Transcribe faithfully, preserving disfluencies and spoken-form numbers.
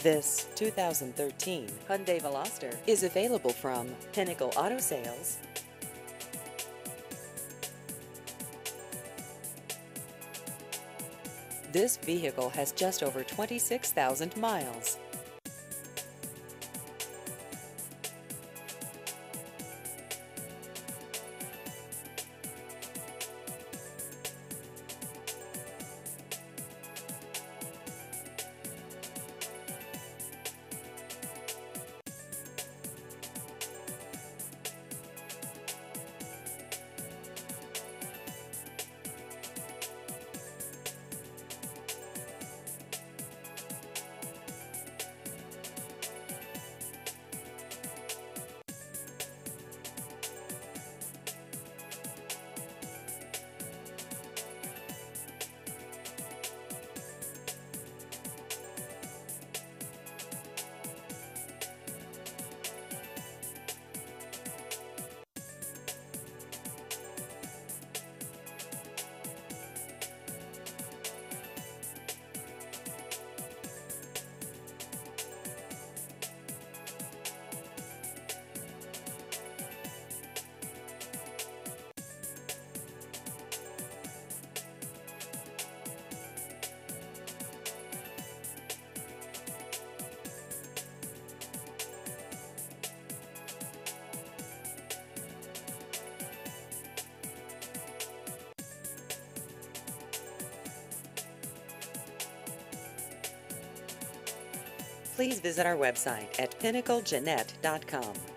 This two thousand thirteen Hyundai Veloster is available from Pinnacle Auto Sales. This vehicle has just over twenty-six thousand miles. Please visit our website at pinnacle jeanette dot com.